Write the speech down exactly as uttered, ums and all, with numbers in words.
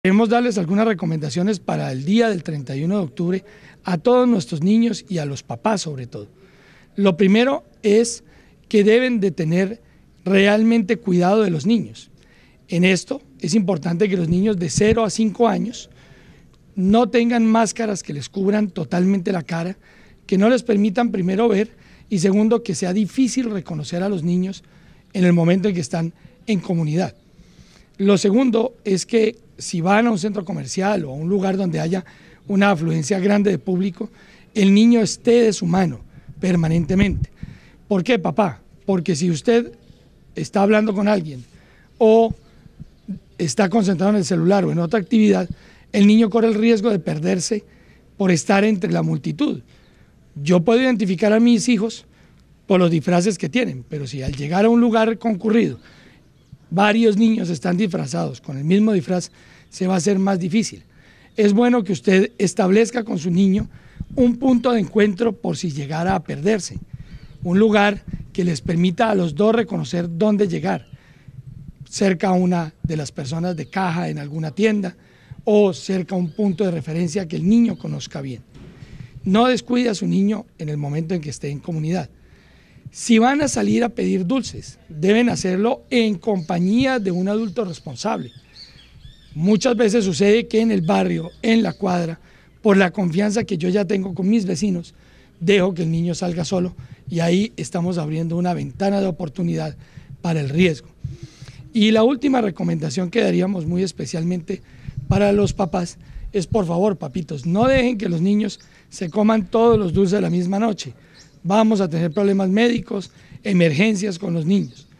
Queremos darles algunas recomendaciones para el día del treinta y uno de octubre a todos nuestros niños y a los papás sobre todo. Lo primero es que deben de tener realmente cuidado de los niños. En esto es importante que los niños de cero a cinco años no tengan máscaras que les cubran totalmente la cara, que no les permitan primero ver y segundo que sea difícil reconocer a los niños en el momento en que están en comunidad. Lo segundo es que si van a un centro comercial o a un lugar donde haya una afluencia grande de público, el niño esté de su mano permanentemente. ¿Por qué, papá? Porque si usted está hablando con alguien o está concentrado en el celular o en otra actividad, el niño corre el riesgo de perderse por estar entre la multitud. Yo puedo identificar a mis hijos por los disfraces que tienen, pero si al llegar a un lugar concurrido varios niños están disfrazados con el mismo disfraz, se va a hacer más difícil. Es bueno que usted establezca con su niño un punto de encuentro por si llegara a perderse, un lugar que les permita a los dos reconocer dónde llegar, cerca a una de las personas de caja en alguna tienda o cerca a un punto de referencia que el niño conozca bien. No descuide a su niño en el momento en que esté en comunidad. Si van a salir a pedir dulces, deben hacerlo en compañía de un adulto responsable. Muchas veces sucede que en el barrio, en la cuadra, por la confianza que yo ya tengo con mis vecinos, dejo que el niño salga solo y ahí estamos abriendo una ventana de oportunidad para el riesgo. Y la última recomendación que daríamos muy especialmente para los papás es, por favor, papitos, no dejen que los niños se coman todos los dulces de la misma noche. Vamos a tener problemas médicos, emergencias con los niños.